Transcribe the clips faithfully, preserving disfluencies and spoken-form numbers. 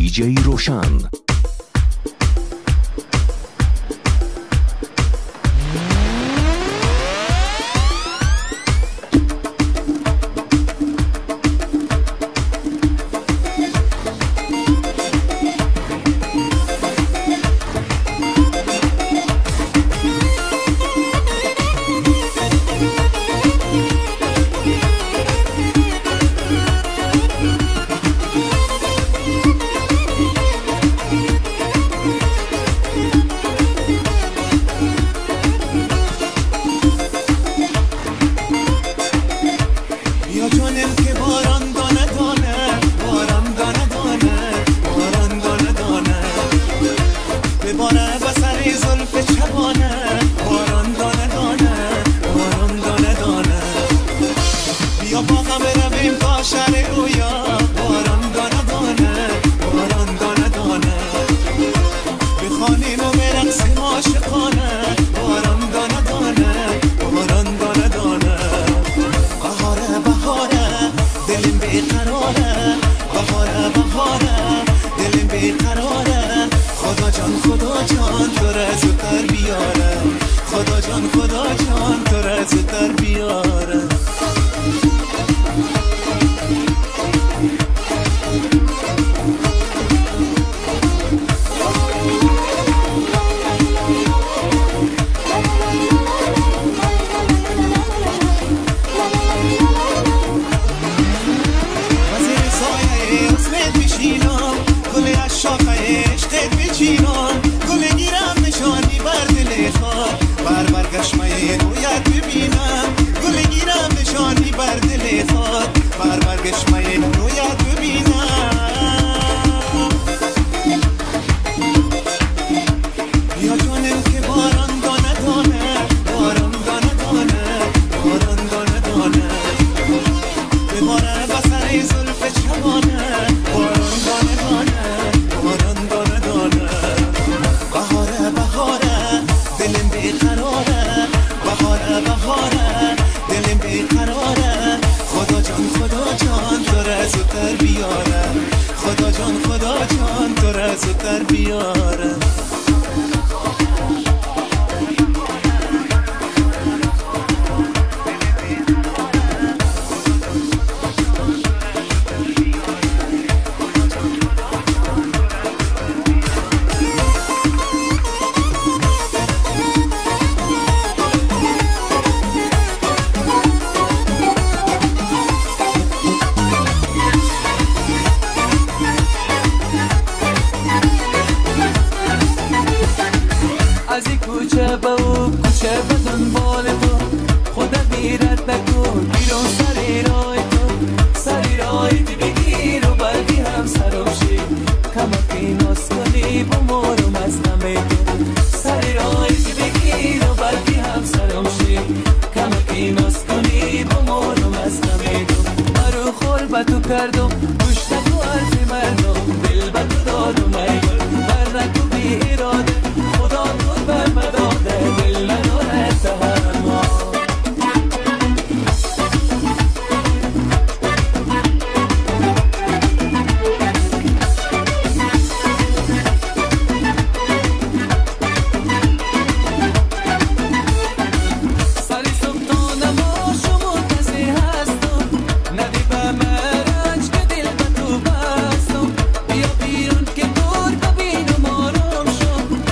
دیجی روشن. بیا بیرون که دور ببین و مارم شد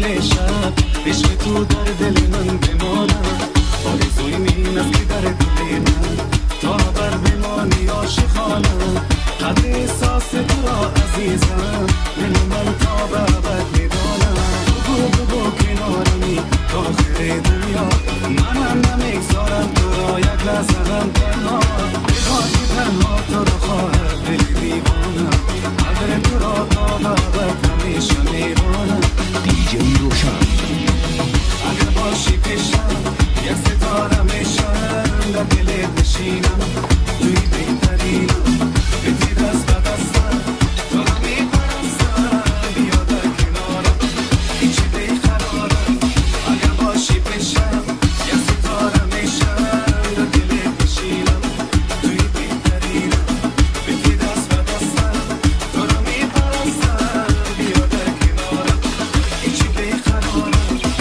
طول شب عشق تو در دل من بمانم آرزوی این است که در دل من تا بر بمانی عاشقانم قدر احساس تو را عزیزم دل من تا به ابد میدانم بگو بگو کنارمی تا آخر دنیا منم نمیگذارم تو را یک لحظه هم تنها بخواهی تنها تو را خواهد دل دیوانم قدر تو را تا به ابد همیشه میمانم دیجی روشن اگر باشی پیشم یک ستاره میشم در دلت نشینم توی بهترینم بدی دست به دستم تو را میپرستم بیا در کنارم هیچی بیقرارم اگر باشی پیشم یک ستاره میشم در دلت نشینم توی بهترینم بدی دست به دستم تو را میپرستم بیا در کنارم هیچی بیقرارم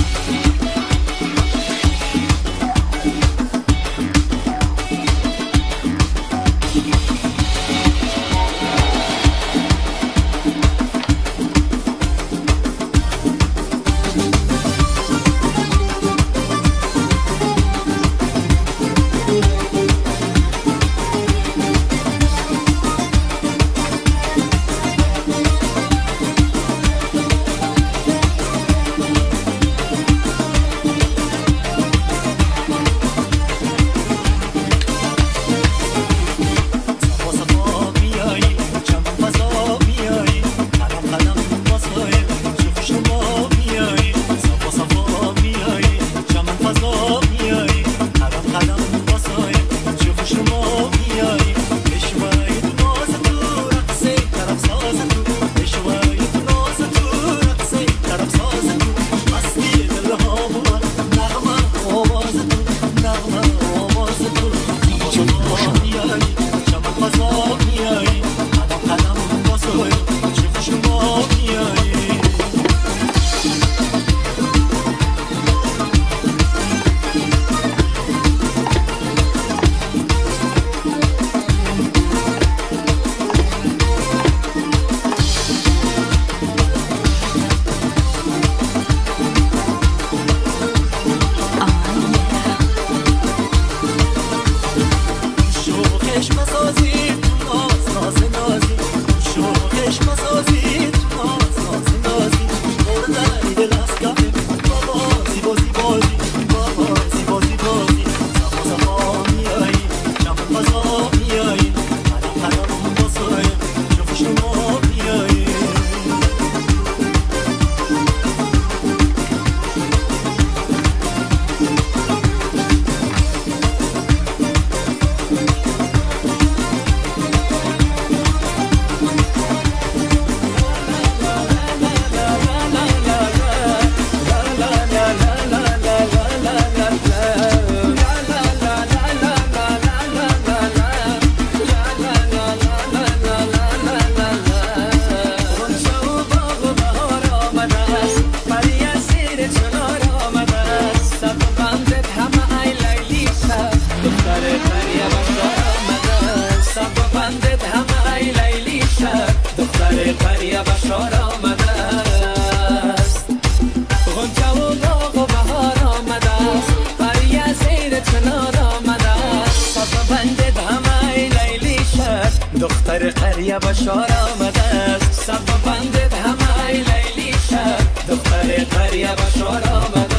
دختر قریه بشار آمده است صف بندت همه لیلی شد دختر قریه بشار آمده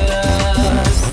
است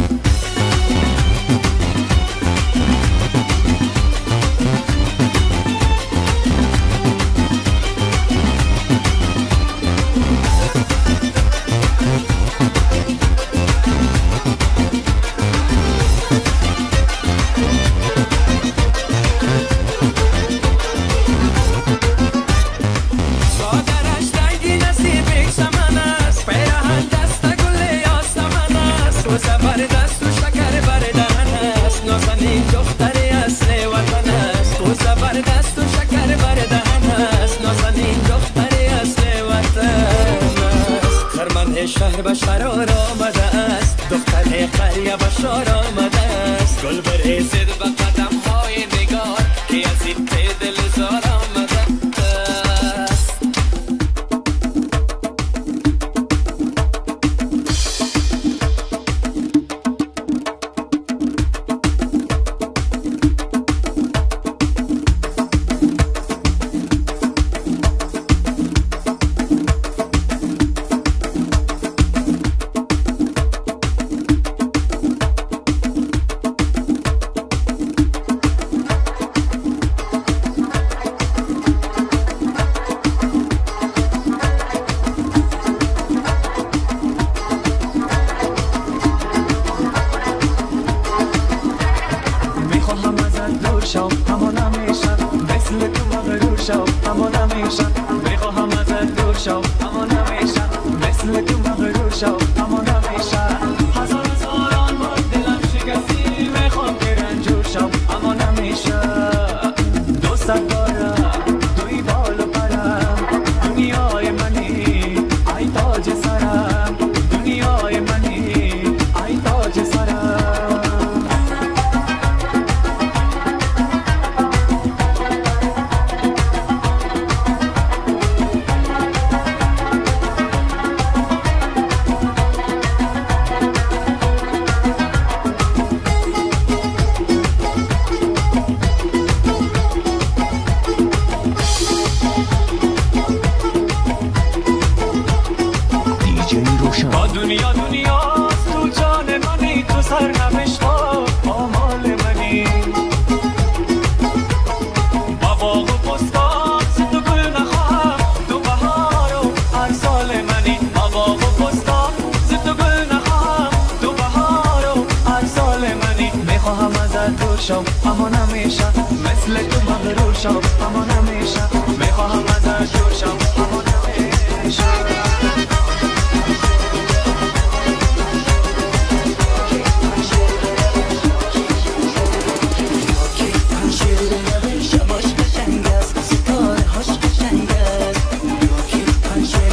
شهر بشار آمده است دختر قریه بشار آمده است گل بریزد به قدم های نگار که از این دل زار آمده است مثل تو مغرور شو اما نمیشه هزار هزاران بار دلم شکستی میخوام که رنجور شو اما نمیشه دوست دارم توی بال و پرم دنیای منی ای تاج سرم دنیای منی ای تاج سرم با دنیا دنیاست تو جان منی تو سر نوشتا آمال منی با باغ و پستان تو گل نخواهم تو بهار و هر سال منی با باغ و پستان تو گل نخواهم تو بهار و هر سال منی میخواهم ازت دور شم اما نمیشه مثل تو مغرور شم اما نمیشه میخواهم ازت دور شم اما نمیشه شباش قشنگ است ستاره هاش قشنگ است